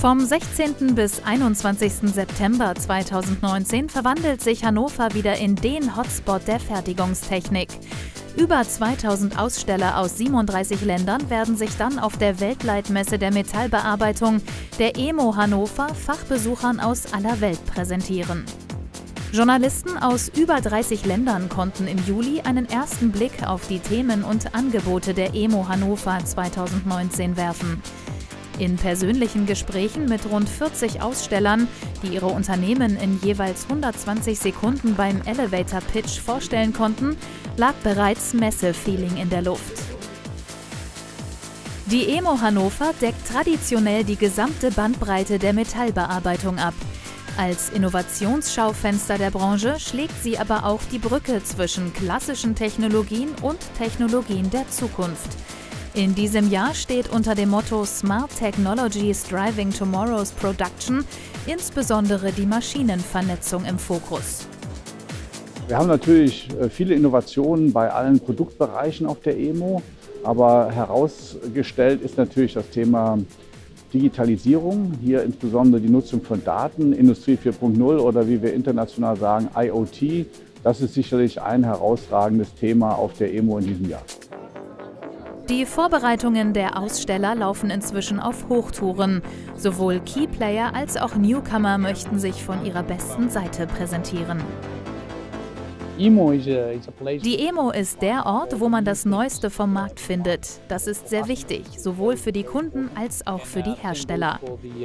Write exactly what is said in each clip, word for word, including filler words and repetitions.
Vom sechzehnten bis einundzwanzigsten September zweitausendneunzehn verwandelt sich Hannover wieder in den Hotspot der Fertigungstechnik. Über zweitausend Aussteller aus siebenunddreißig Ländern werden sich dann auf der Weltleitmesse der Metallbearbeitung, der E M O Hannover, Fachbesuchern aus aller Welt präsentieren. Journalisten aus über dreißig Ländern konnten im Juli einen ersten Blick auf die Themen und Angebote der E M O Hannover zweitausendneunzehn werfen. In persönlichen Gesprächen mit rund vierzig Ausstellern, die ihre Unternehmen in jeweils hundertzwanzig Sekunden beim Elevator Pitch vorstellen konnten, lag bereits Messe-Feeling in der Luft. Die E M O Hannover deckt traditionell die gesamte Bandbreite der Metallbearbeitung ab. Als Innovationsschaufenster der Branche schlägt sie aber auch die Brücke zwischen klassischen Technologien und Technologien der Zukunft. In diesem Jahr steht unter dem Motto Smart Technologies Driving Tomorrow's Production insbesondere die Maschinenvernetzung im Fokus. Wir haben natürlich viele Innovationen bei allen Produktbereichen auf der E M O, aber herausgestellt ist natürlich das Thema Digitalisierung, hier insbesondere die Nutzung von Daten, Industrie vier Punkt null oder wie wir international sagen I O T. Das ist sicherlich ein herausragendes Thema auf der E M O in diesem Jahr. Die Vorbereitungen der Aussteller laufen inzwischen auf Hochtouren. Sowohl Keyplayer als auch Newcomer möchten sich von ihrer besten Seite präsentieren. Die E M O ist der Ort, wo man das Neueste vom Markt findet. Das ist sehr wichtig, sowohl für die Kunden als auch für die Hersteller.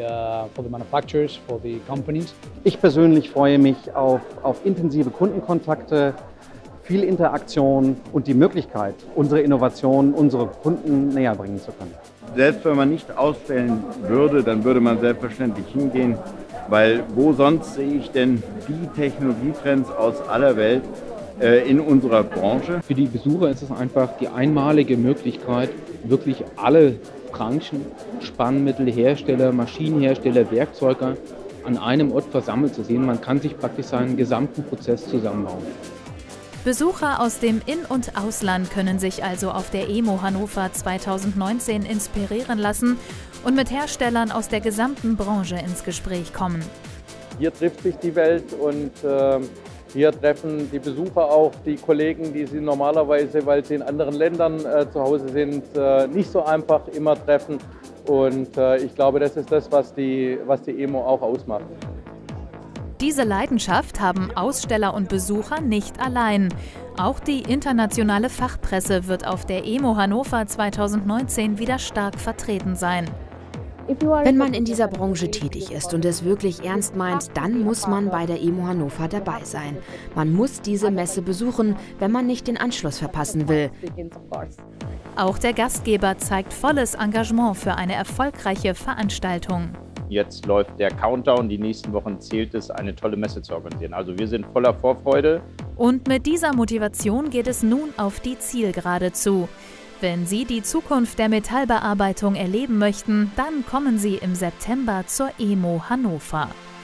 Ich persönlich freue mich auf, auf intensive Kundenkontakte, viel Interaktion und die Möglichkeit, unsere Innovationen, unsere Kunden näher bringen zu können. Selbst wenn man nicht ausstellen würde, dann würde man selbstverständlich hingehen, weil wo sonst sehe ich denn die Technologietrends aus aller Welt äh, in unserer Branche? Für die Besucher ist es einfach die einmalige Möglichkeit, wirklich alle Branchen, Spannmittelhersteller, Maschinenhersteller, Werkzeuger an einem Ort versammelt zu sehen. Man kann sich praktisch seinen gesamten Prozess zusammenbauen. Besucher aus dem In- und Ausland können sich also auf der E M O Hannover zweitausendneunzehn inspirieren lassen und mit Herstellern aus der gesamten Branche ins Gespräch kommen. Hier trifft sich die Welt und äh, hier treffen die Besucher auch die Kollegen, die sie normalerweise, weil sie in anderen Ländern äh, zu Hause sind, äh, nicht so einfach immer treffen. Und äh, ich glaube, das ist das, was die, was die E M O auch ausmacht. Diese Leidenschaft haben Aussteller und Besucher nicht allein. Auch die internationale Fachpresse wird auf der E M O Hannover zweitausendneunzehn wieder stark vertreten sein. Wenn man in dieser Branche tätig ist und es wirklich ernst meint, dann muss man bei der E M O Hannover dabei sein. Man muss diese Messe besuchen, wenn man nicht den Anschluss verpassen will. Auch der Gastgeber zeigt volles Engagement für eine erfolgreiche Veranstaltung. Jetzt läuft der Countdown, die nächsten Wochen zählt es, eine tolle Messe zu organisieren. Also wir sind voller Vorfreude. Und mit dieser Motivation geht es nun auf die Zielgerade zu. Wenn Sie die Zukunft der Metallbearbeitung erleben möchten, dann kommen Sie im September zur E M O Hannover.